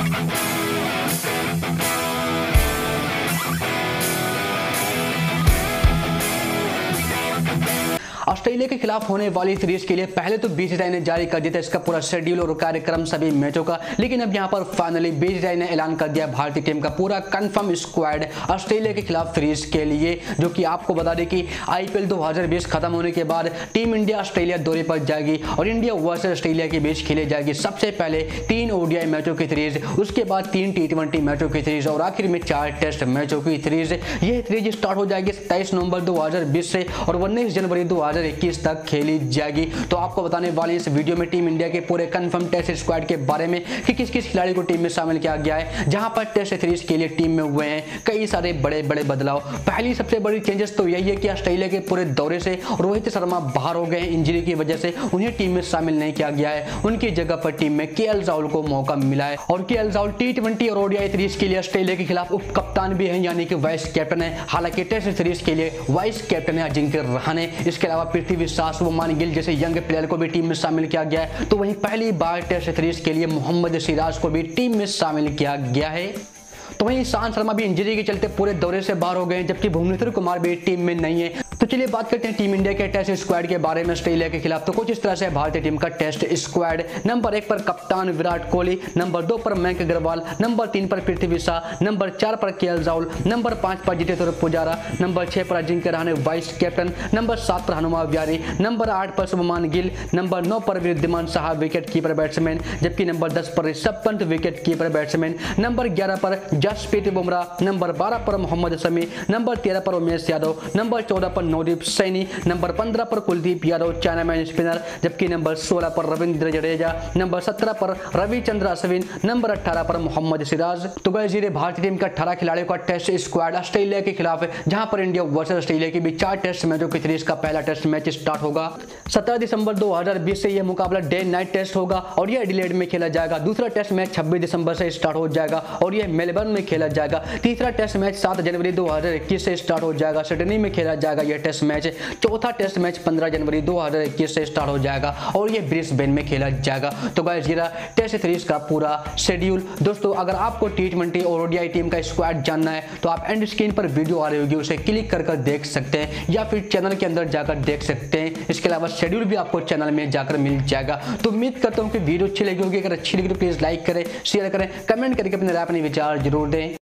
Australia के खिलाफ होने वाली सीरीज के लिए पहले तो बीसीसीआई ने जारी कर दिया था इसका पूरा शेड्यूल और कार्यक्रम सभी मैचों का, लेकिन अब यहां पर फाइनली बीसीसीआई ने ऐलान कर दिया भारतीय टीम का पूरा कंफर्म स्क्वाड ऑस्ट्रेलिया के खिलाफ सीरीज के लिए, जो कि आपको बता दें कि आईपीएल 2020 खत्म होने के बाद टीम इंडिया ऑस्ट्रेलिया दौरे पर जाएगी और इंडिया वर्सेस ऑस्ट्रेलिया के बीच खेले जाएगी सबसे पहले 3 ओडीआई मैचों की सीरीज, उसके बाद 3 टी20 मैचों की सीरीज और आखिर में 4 टेस्ट मैचों की सीरीज। यह सीरीज स्टार्ट हो जाएगी 27 नवंबर 2020 से और 19 जनवरी 2021 तक खेली जाएगी। तो आपको बताने वाले इस वीडियो में टीम इंडिया के पूरे कंफर्म टेस्ट स्क्वाड के बारे में कि किस किस खिलाड़ी को टीम में शामिल किया गया है, जहां पर टेस्ट सीरीज के लिए टीम में हुए हैं कई सारे बड़े बड़े बदलाव। पहली सबसे बड़ी चेंजेस तो यही है कि ऑस्ट्रेलिया के पूरे दौरे से रोहित शर्मा बाहर हो गए हैं इंजरी की वजह से, उन्हें टीम में शामिल नहीं किया गया है। उनकी जगह पर टीम में केएल राहुल को मौका मिला है और केएल राहुल टी20 और ओडीआई सीरीज के लिए ऑस्ट्रेलिया के खिलाफ उप कप्तान भी है, यानी कि वाइस कैप्टन है। हालांकि टेस्ट सीरीज के लिए वाइस कैप्टन है अजिंक्य रहाणे। इसके अलावा पृथ्वी शॉ, शुभमान गिल जैसे यंग प्लेयर को भी टीम में शामिल किया गया है। तो वहीं पहली बार टेस्ट सीरीज के लिए मोहम्मद सिराज को भी टीम में शामिल किया गया है। तो वहीं ईशांत शर्मा भी इंजरी के चलते पूरे दौरे से बाहर हो गए हैं, जबकि भुवनेश्वर कुमार भी टीम में नहीं है। तो चलिए बात करते हैं टीम इंडिया के टेस्ट स्क्वाड के बारे में ऑस्ट्रेलिया के खिलाफ। तो कुछ इस तरह से भारतीय टीम का टेस्ट स्क्वाड। नंबर 1 पर कप्तान विराट कोहली, नंबर 2 पर मयंक अग्रवाल, नंबर 3 पर पृथ्वी शॉ, नंबर 4 पर केएल राहुल, नंबर 5 पर जडेजा पुजारा, नंबर 6 पर Ajinkya Rahane vice captain, number 7 पर हनुमा विहारी, नंबर 8 पर शुभमान गिल, नंबर 9 पर Wriddhiman Saha wicket keeper batsman, जबकि नंबर 10 पर Rishabh Pant wicket keeper batsman, number 11 पर जसप्रीत बुमराह, नंबर 12 पर मोहम्मद शमी, नंबर 13 पर उमेश यादव, नंबर 14 पर नवदीप सैनी, नंबर 15 पर कुलदीप यादव चाइनामैन स्पिनर, जबकि नंबर 16 पर रविंद्र जडेजा, नंबर 17 पर रविचंद्र अश्विन, नंबर 18 पर मोहम्मद सिराज। तो गाइस ये भारतीय टीम का 18 खिलाड़ियों का टेस्ट स्क्वाड ऑस्ट्रेलिया के खिलाफ है, जहां पर इंडिया वर्सेस ऑस्ट्रेलिया के बीच 4 टेस्ट मैचों की सीरीज का पहला टेस्ट मैच स्टार्ट होगा 17 दिसंबर 2020 से। यह मुकाबला डे नाइट टेस्ट होगा और यह एडिलेड में खेला जाएगा। दूसरा टेस्ट मैच 26 दिसंबर से स्टार्ट हो जाएगा और यह मेलबर्न में खेला जाएगा। तीसरा टेस्ट मैच 7 जनवरी 2021 से स्टार्ट हो जाएगा, सिडनी में खेला जाएगा यह टेस्ट मैच। चौथा टेस्ट मैच 15 जनवरी 2021 से स्टार्ट हो जाएगा और यह ब्रिस्बेन में खेला जाएगा। तो गाइस ये टेस्ट सीरीज का पूरा शेड्यूल। दोस्तों अगर आपको टी20 और ओडीआई टीम का स्क्वाड जानना है तो आप एंड स्क्रीन पर वीडियो आ रही होगी, उसे क्लिक कर देख सकते हैं या फिर चैनल के अंदर जाकर देख सकते हैं। इसके अलावा शेड्यूल भी आपको चैनल में जाकर मिल जाएगा। तो उम्मीद करता हूं कि वीडियो अच्छी लगी होगी। अगर अच्छी लगी तो प्लीज लाइक करें, शेयर करें, कमेंट करके अपने राय अपने विचार जरूर दें।